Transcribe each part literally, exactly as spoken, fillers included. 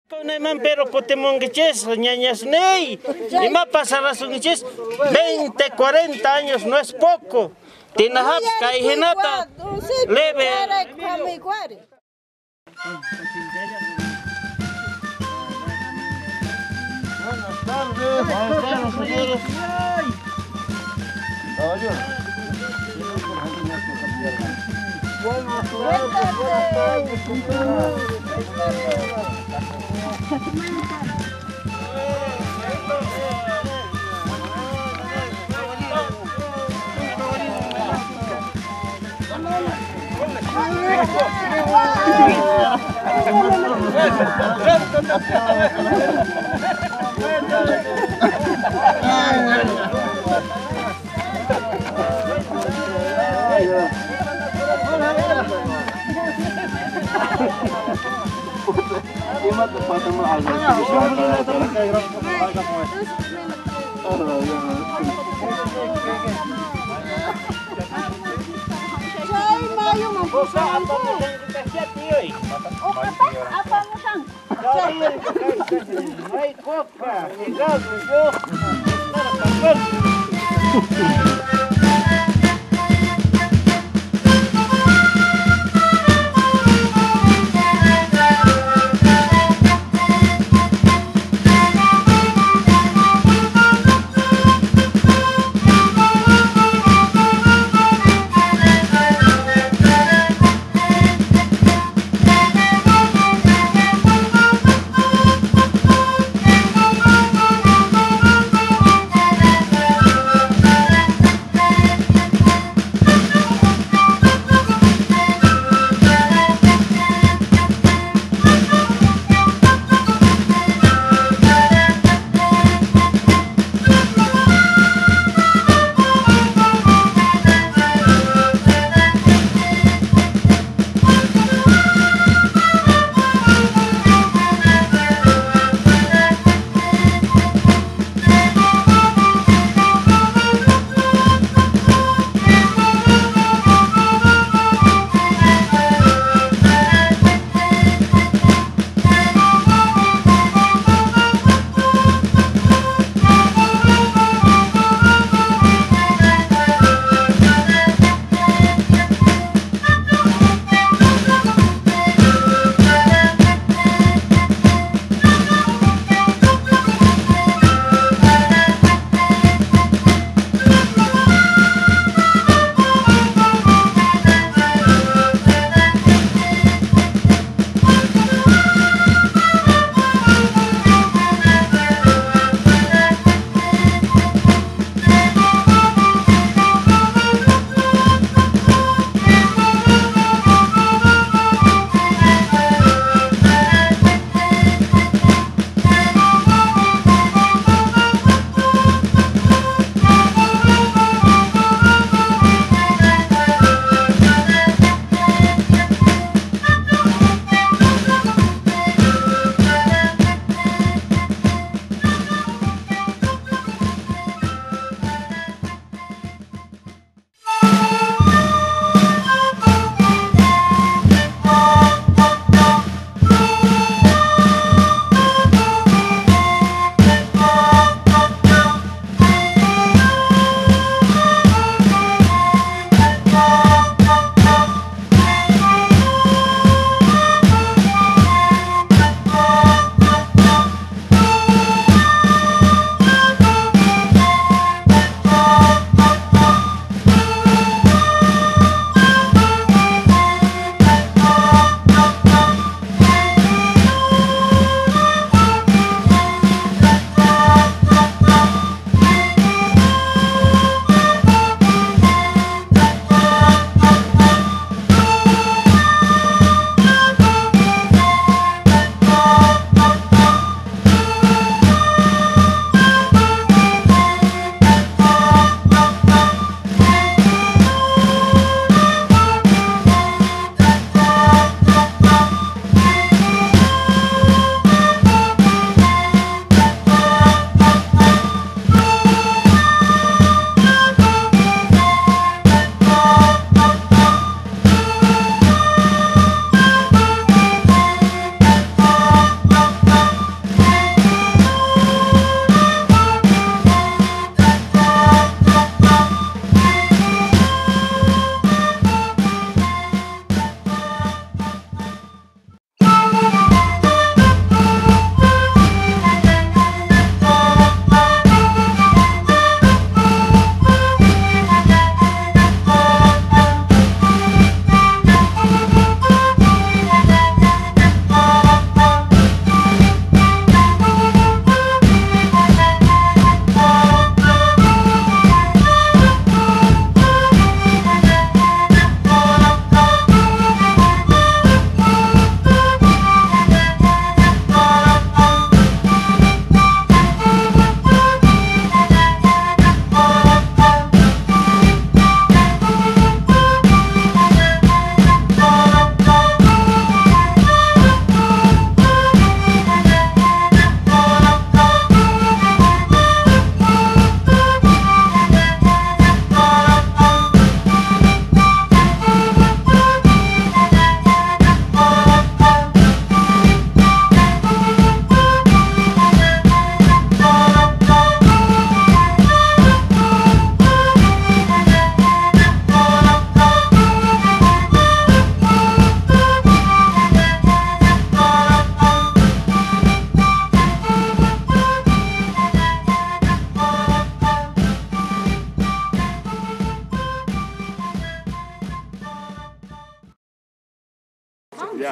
Neman pero potemongueches, ñañas ney, y más pasaras un veinte, cuarenta años, no es poco. Tinahaps, caigenata, leve. Buenas tardes, buenas tardes, señores. Caballero. Buenas tardes, buenas tardes,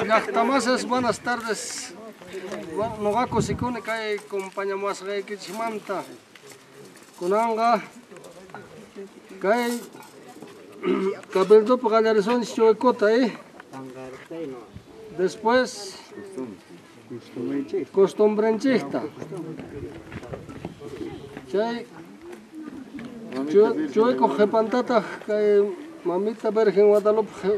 Llaqtamases, buenas tardes. Noqaku sikuni kay compañamasqaykichimanta. Kunanga kay cabildopi qallarisuni chuykota, eh. Después costumbrenchikta. Chay chuyku qhipantata kay mamita Virgen Guadalupe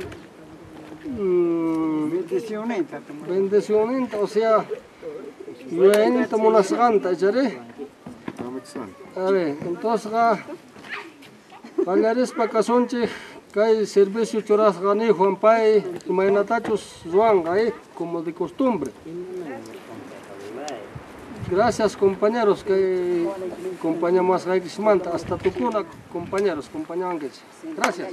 bendicionenta, bendicionenta, o sea, yuyaynita munasqanta chari. A ver, entonces qallarispa kasunchik kay servicio churasqani Juanpay imaynatachus ruwanqa, eh, como de costumbre. Gracias compañeros que acompañamos a Xmanta, hasta Tucuna, compañeros, compañeros. Gracias.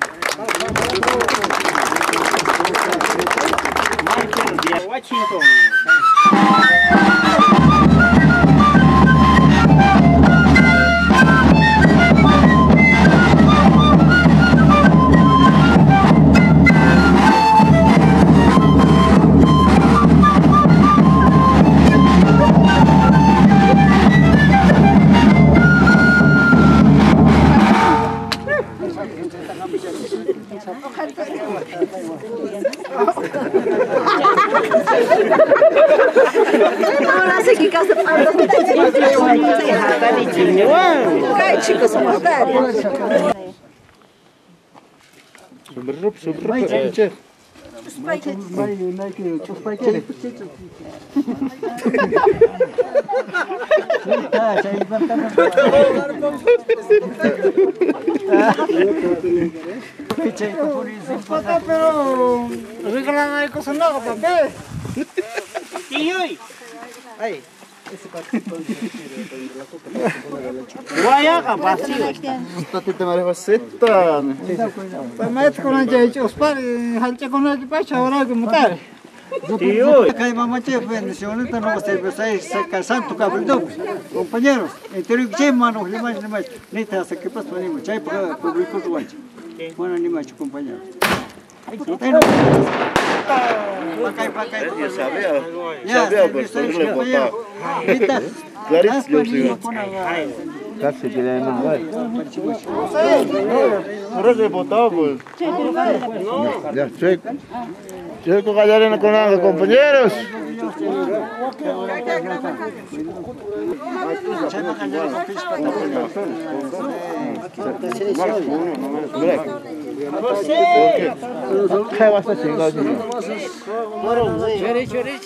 Washington. Ahora sí que casa para Ay, chicos, somos tarde. Pero regalan ahí cosas nuevas, papá. Tío. Ahí. Guayaga vacío. Tatita María Joseta. Pues me con el hecho, os padres, halche con el pacha ahora que mutar. Tío. Acá mamá te bendiciones, no vas a empezar a casar tu cabrito. Compañeros, entre que mano, le más le más. Ni te hace que pasa ni mucho, hay para público tu guacho. Bueno, ni más compañeros. Pakai pakai. Ya sabía, sabía por seguirle votar. Clarísimo, sí. Casi que le no va. Ahora se votó, pues. Ya, checo. Checo Gallarena con los compañeros. ¿Qué vas a chingar? Chore, chore.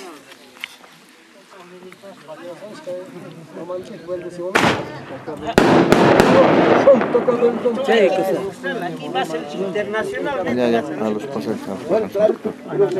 Aquí va a ser internacional. Ya, ya, a los pasantes. A los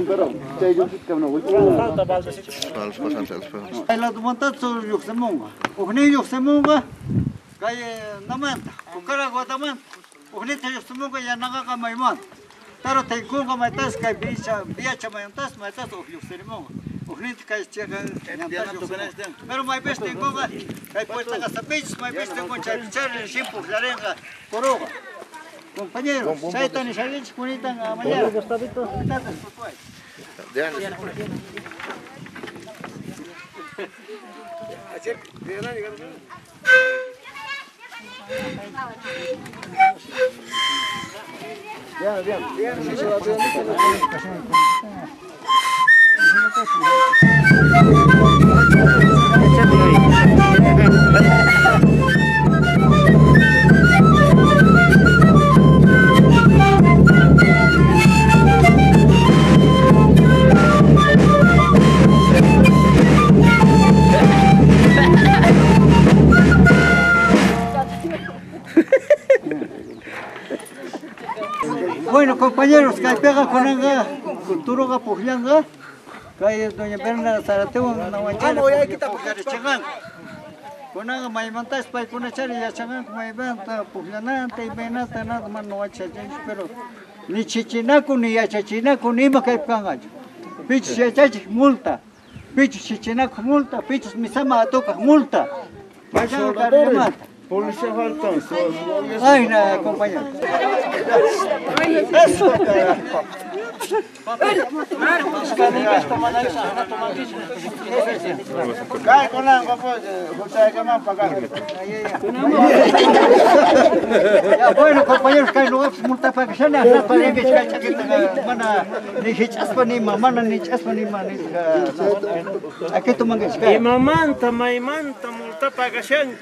pasantes. La montaña sobre Yuxemonga. Ogni Yuxemonga, calle Namanta, Pucara Guatamanta. Ogni Yuxemonga ya naga Maiman. Taro Tengunga Maitas, Kai Bicha, Biacha Mayantas, Maitas of Yuxemonga. Ogni Kai Chega, pero my best Tengunga, Kai Puerta Gasapich, my best Tengunga, Charlie, Shimpu, Larenga, Coroga. Compañeros, Saitan y Shavich, Punitan, Amaya. Ya, ya. Bueno, compañeros, que pega con anga, cultura pujanga, que doña Berna Zarateo, na wanchara, pujare changan. Con anga maimantas pa con echar ya changan, maimanta pujanante y benata nada más no wanchara, pero ni chichinaco ni yachachinaco ni ma que panga. Pichos yachach multa, pichos chichinaco multa, pichos misama toca multa. Vayan a mata. Policía faltan. Ay, nada, compañero. Eso, Cae con agua, pues, justo que más pagar. Ya, bueno, compañeros, cae luego multa para que se haga la pared que cae chaqueta, mana, ni hichaspa ni mamana ni hichaspa ni mana. Aquí tu mangas cae. Y mamanta, maimanta, multa pagashan.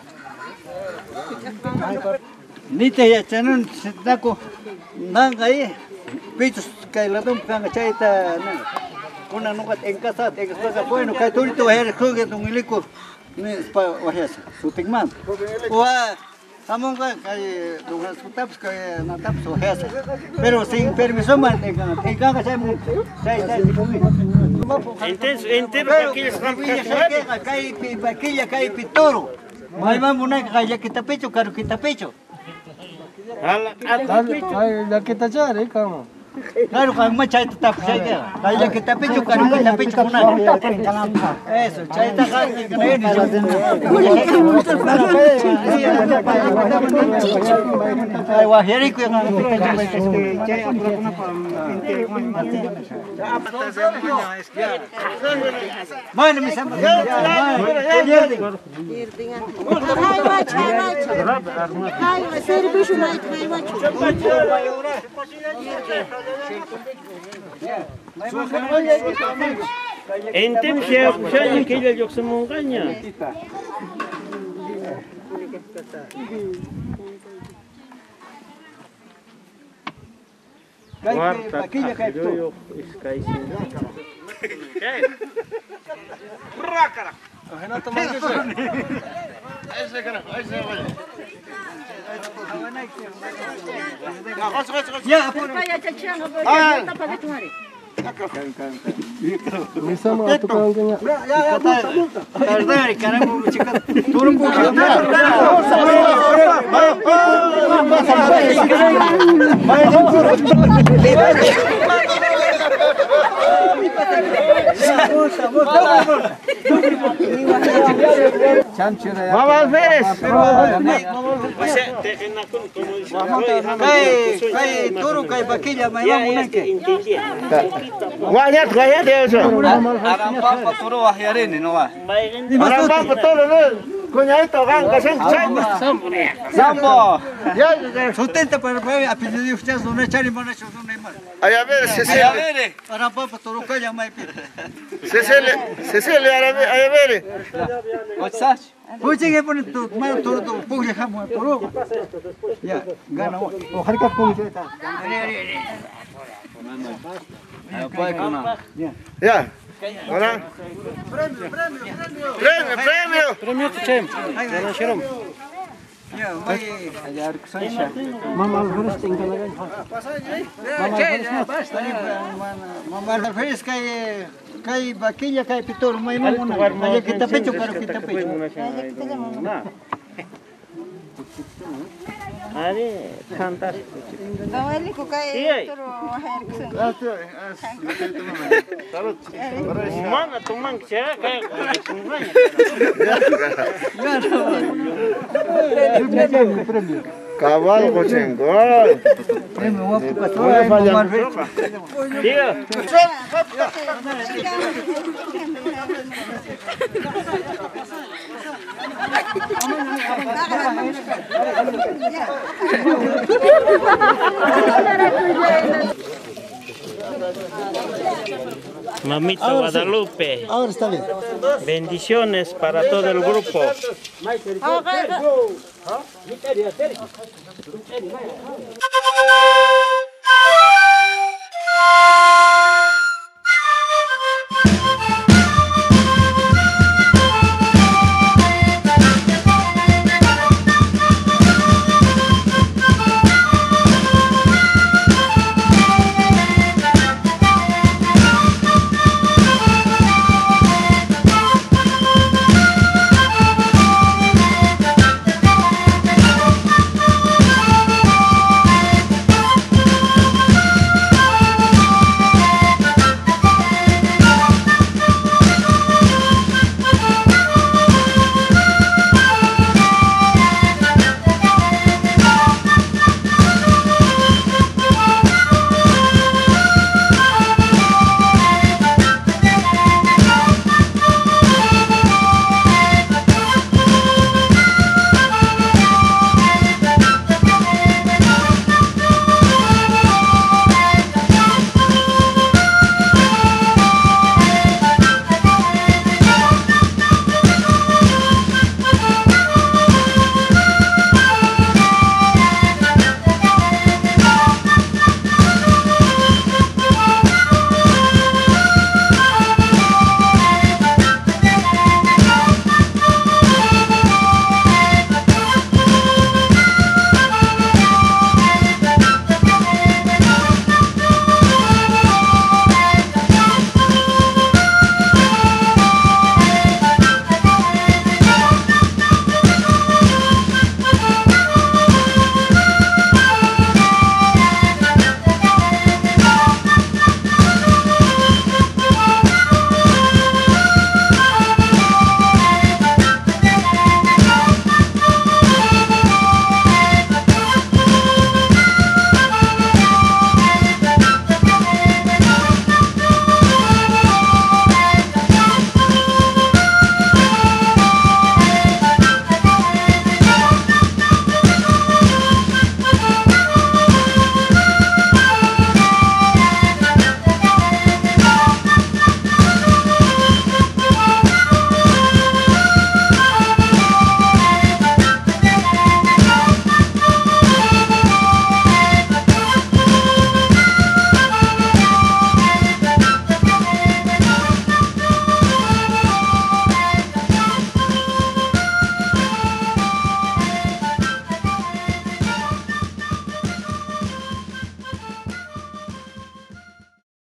Ni te ya chanon sitako nanga ahí. Pichos cae la dom kanga chaita nanga. Kuna nukat en casa, en casa bueno, cae turito a her jugue tu milico. Ni pa wahas, sutingman. Wah, among cae tu sutaps cae nataps wahas. Pero sin permiso man en kanga chay mun. Chay chay Entonces, entonces, aquí les cae paquilla cae pitoro. Mai mamuna cae kita pecho, caro kita pecho. La kita cari kamu. Claro, cuando más chay está pues ahí ya que está pecho, caro que está pecho con eso, chay está casi que no hay ni ay guajerico ya bueno mis amigos ay servicio no hay macho Entem şey yapmışlar ki ile yoksa mongaña. Guarda, yo yo escai sin. ¿Qué? Rácara. No toman que eso. Ese carajo, ese vaya. ya vaya chachano porque no para que tomar Misama atau kau kena. ya ya multa multa perdón caramba chica tú no Vamos al Férez. Cae toro, cae vaquilla, me va a Guayat, guayat eso. Arambapa toro wahyarene no va. Arambapa toro no. Coñadito, ganga, sen Sambo. Ya, sustenta para el apellido de ustedes, no echan ni van a echar una más. ay, a ver, se se Ayavere. Arambapa toro, cae, me se se se se le ay, a ver. Otsach. Oye, que pone tu mano toro, tu puje jamón, toro. Ya, gana. Oh, hari kat kau ni. Ya. Hola. Premio, premio. Premio tu chem. Jangan syiram. Ya, mai. Ajar kesansya. Mama harus tinggal lagi. Mama Alfredo cae cae vaquilla, cae pitor, mai mamona. Cae kita pecho, caro kita pecho. Ada fantastis. Kawali ko kay turo Mana tumang saya kayak Cabal cochengol. Dia. Mamita Guadalupe, Ahora está bien. bendiciones para todo el grupo. Ah!